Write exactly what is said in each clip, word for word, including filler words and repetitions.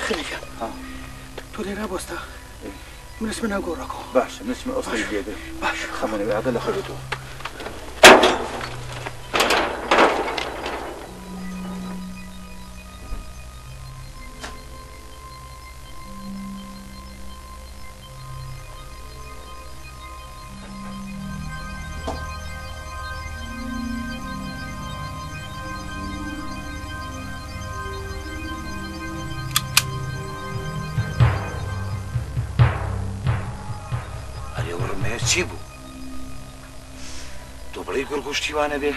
خليفه ها تولي رابوستا من اسمنا قوركو باش من اسم اصلي البيد باش خمني هذا اللي خليته چی بوو؟ تۆ بڵێی گوڕگوشتیوانە بێ؟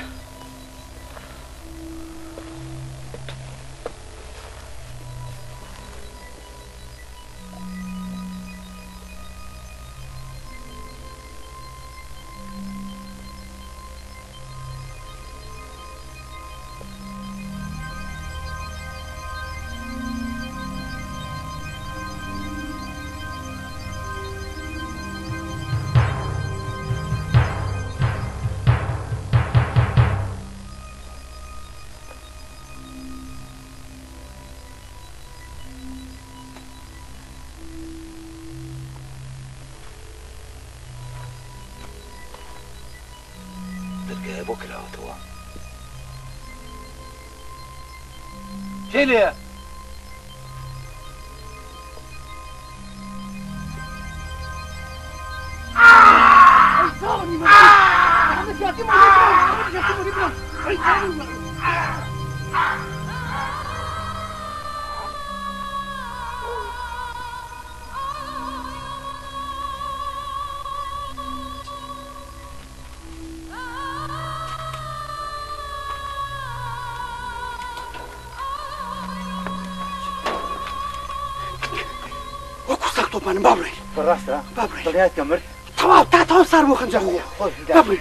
بۆ کراوەتەوە چی لێیە؟ من بابري بالراسة بابري طلعت كمرت تمام تعال صار مو خنجر بابري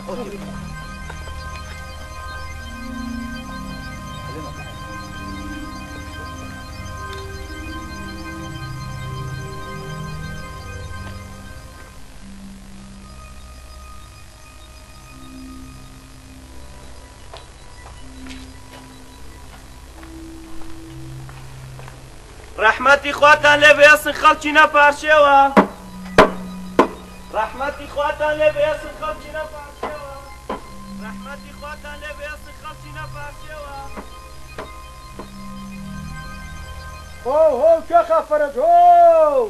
رحمەتی خواتان لێ بێسن خەڵکی نەپارشێوە رحمەتی خواتان لێ بێسن خەڵکی نەپارشێوە رحمەتی خواتان لێ بێسن خەڵکی نەپارشێوە هۆ هۆ کێخە فەرەج هۆ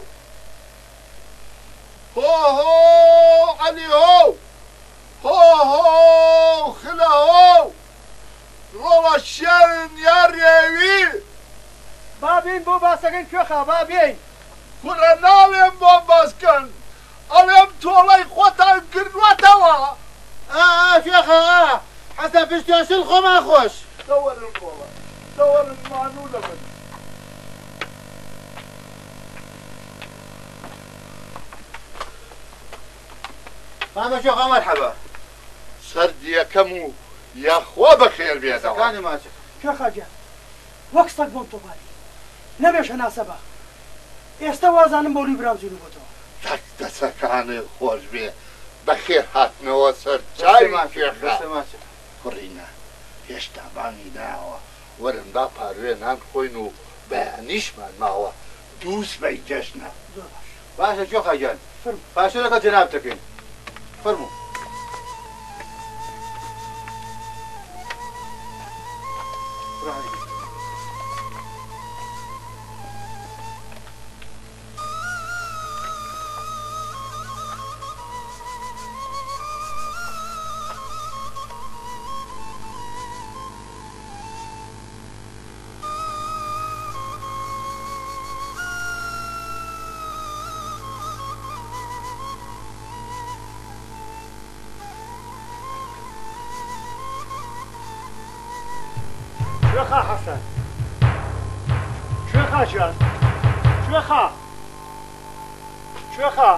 هۆ هۆ عەلی هۆ هۆ هۆ خلە هۆ ڕۆڵە شێرن یا رێوی بابین بۆ باسەکەین کوێخە بابین کوڕە ناڵێم بۆ باسکەن ئەڵێم تۆڵەی خۆتان کردوەتەوە کوێخە حەسە پشتیاشن خۆمان خۆش دەوەرن بۆڵە دەوەرن مانوو لە من مامە کوێخە مەرحەبا سەردی یەکەم و یاخوا بەخێر بێتەوە سەکانی ماچە کوێخە گیان وەک سەگ بۆم تۆپاری نەبێشە ناسەبە ئێستا وازانم بۆ لیبراوزین بۆتەوە تەک دەسەکانی خۆش بێ بەخێر هاتنەوە سەر چاوی کوێخە کوڕینە هێشتا بانگی ناوە وەرن با پاروێ نان خۆین و بەیانیشمان ماوە دووس بەی جەژنە باشە کوێخە گیان پاشەکە جەناب دەکەین فەرموو کوێخە حەسەن کوێخە گیان کوێخە کوێخە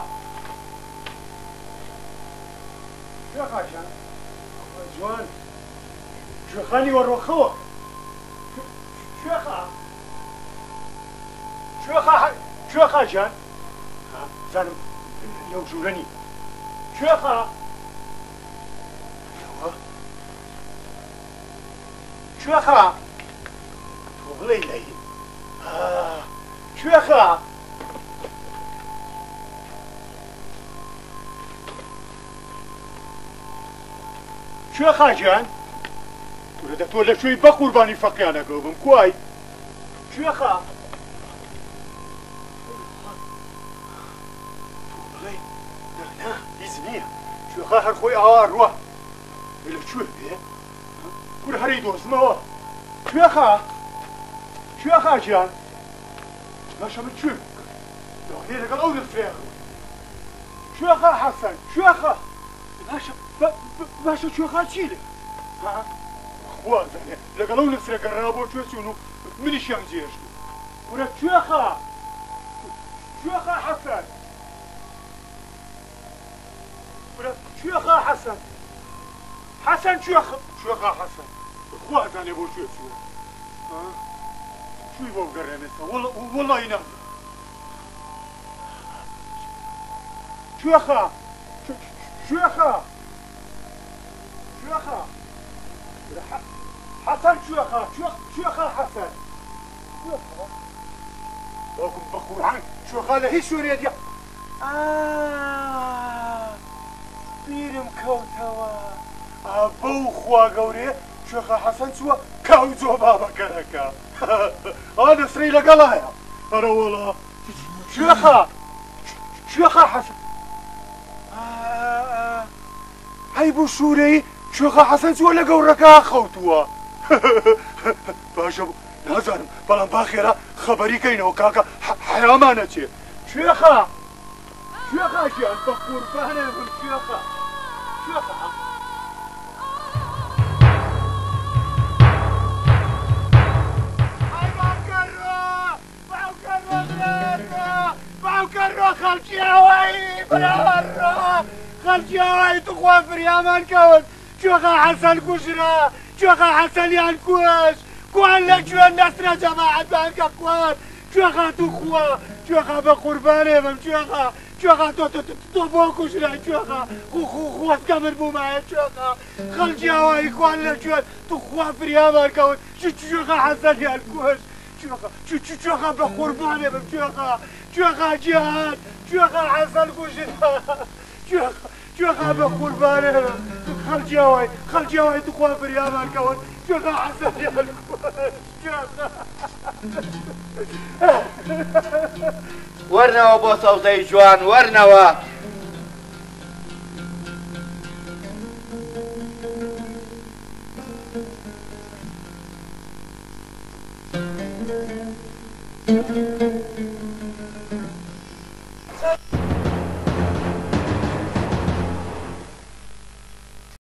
کوێخە گیان جوان کوێخانی وەڕۆخەوە کوێخە کوێخە کوێخە گیان زانم لەو ژوورەنی کوێخە کوێخە تۆ بڵێ لەی کوێخە کوێخە گیان تورە دە تۆ لە شوێی بە قوربانی فەقیانەکە بم کوای کوێخە بڵێ نا هیچ نییە کوێخە هەر خۆی ئاوا ڕوە لە کوێ بێ کور هەری دۆزمەوە کوێخە کوێخە گیان باشە من کوێ دەوانێ لەگەڵ ئەو نفرێ کوێخە حەسەن کوێخە باشە باشە کوێخە چی لێ خوازانێ لەگەڵ ئەو نفرێکە ڕابۆ کوێ چوون و منیشیان جێشت ورە کوێخە کوێخە حەسەن ورە کوێخە حەسەن حەسەن کوێخە کوێخە حەسەن خوازانێ بۆ کوێ چووە شوی بۆ بگەڕێنێتەوە وەڵی نازانم کوێخە کوێخە کوێخە حەسەن کوێخە کوێخە حەسەن وەکم بە قورعان کوێخە لە هیچ شوێنێ دیە بیرم کەوتەوە بەو خوا گەورێ کوێخە حەسەن چووە کاو جۆ بابەکەرەکە ئا دەسرەی لەگەڵایە ئەرە وەڵا کوێخە کوێخە حەسەن هەی بوو شوورەی کوێخە حەسەن چووە لە گەورەکە خەوتووە باشە نازانم بەڵام باخێرا خەبەریکەینەوە کاکە حەیامانە چێ کوێخە کوێخە گیان بە قوربانێ بم کوێخە کوێخە باوکەڕۆ خەڵکی ئەوەی براوەڕۆ خەڵکی ئەوەی توخوا فریامان کەون کوێخە حەسەن کوژرا کوێخە حەسەنیان کوژ کوان لە کوێن نەسرە جەماعەتمان کە کوان کوێخە توخوا کوێخە بە قوربانێ بم کوێخە کوێخە تۆ تۆ بۆ کوژرای کوێخە خۆستکە من بوومایە کوێخە خەڵکی ئەوەی کوان لە کوێن توخوا فریامان کەون کوێخە حەسەنیان کوژ کوێخە بە قوربانێ بم کوێخە کوێخە گیان کوێخە حەسەن کوژرا کوێخە بە قوربانێ بم خەڵکی ئەوەی خەڵکی ئەوەی توخوا فریامان کەون کوێخە حەسەنیان کوژ کوێخە وەرنەوە بۆ سەوزەی جوان وەرنەوە